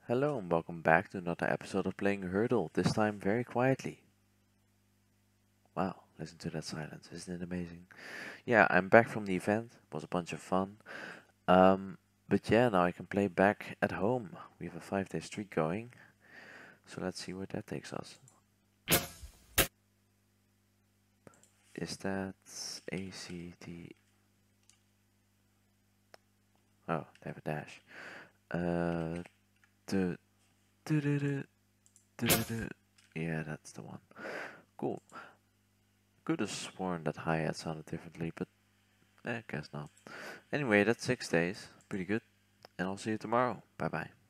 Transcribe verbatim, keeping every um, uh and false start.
Hello and welcome back to another episode of playing Heardle, this time very quietly. Wow, listen to that silence, isn't it amazing? Yeah, I'm back from the event, it was a bunch of fun. Um, but yeah, now I can play back at home. We have a five day streak going, so let's see where that takes us. Is that A C T? Oh, they have a dash. Uh, duh, duh, duh, duh, duh, duh, duh. Yeah, that's the one. Cool. Could have sworn that hi-hat sounded differently, but I guess not. Anyway, that's six days. Pretty good. And I'll see you tomorrow. Bye bye.